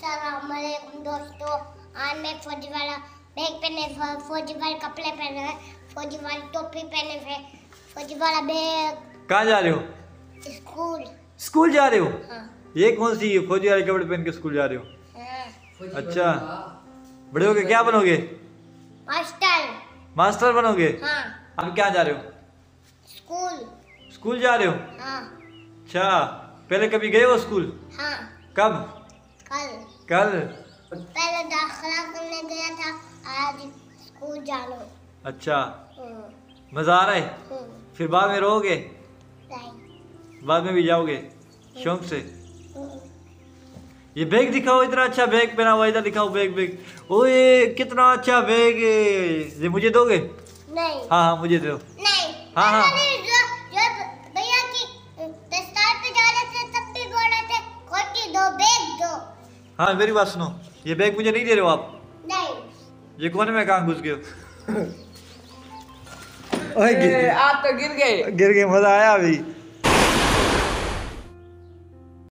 अस्सलाम वालेकुम दोस्तों। आज मैं फौजी वाला बैग पहने, फौजी वाले कपड़े पहने हैं, फौजी वाली टोपी पहने हैं, फौजी वाला बैग। कहाँ जा रहे हो? स्कूल। स्कूल जा रहे हो? हाँ। ये कौन सी फौजी वाले कपड़े पहन के स्कूल जा रहे हो? हाँ। अच्छा, बड़े होके क्या बनोगे? मास्टर। मास्टर बनोगे? हाँ। अब क्या जा रहे हो? स्कूल। स्कूल जा रहे हो? हाँ। अच्छा, पहले कभी गए हो स्कूल? हाँ। कब? कल। कल? पहले दाखिला करने गया था, आज स्कूल जाना। अच्छा, मजा आ रहा है? फिर बाद में रहोगे? नहीं। बाद में भी जाओगे शौक से? ये बैग दिखाओ, इतना अच्छा बैग पहना हुआ, इधर दिखाओ बैग। बैग ओए कितना अच्छा बैग है, ये मुझे दोगे? नहीं। हाँ हाँ मुझे दो। नहीं। हाँ हाँ जब भैया की दस्तार पे जा रहे थे तब भी बोल रहे थे खोटी दो, बैग दो। हाँ मेरी बात सुनो, ये बैग मुझे नहीं दे रहे हो आप? नहीं। ये कोने में कहाँ घुस गए हो? आप तो गिर गए। गिर गए, मजा आया अभी।